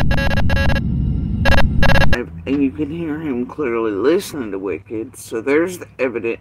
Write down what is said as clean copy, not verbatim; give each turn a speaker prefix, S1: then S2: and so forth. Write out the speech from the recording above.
S1: And you can hear him clearly listening to Wicked, so there's the evidence.